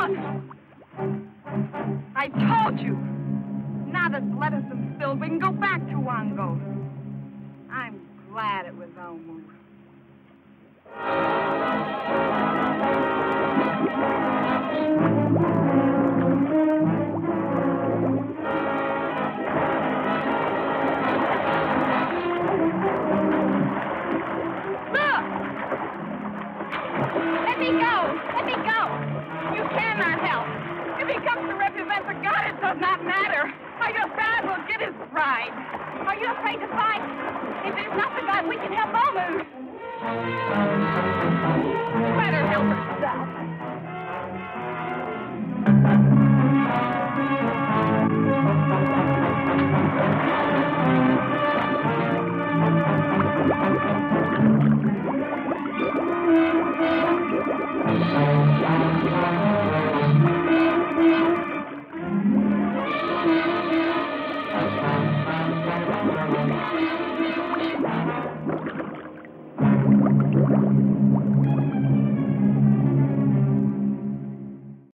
I told you. Now that blood has been spilled, we can go back to Wongo. I'm glad it was Omoo. Look! Let me go! Let me go! You cannot help. If he comes to represent the God, it does not matter. Are you afraid we'll get his bride? Are you afraid to fight? If it's not the God, we can help Omoo. Let her help herself.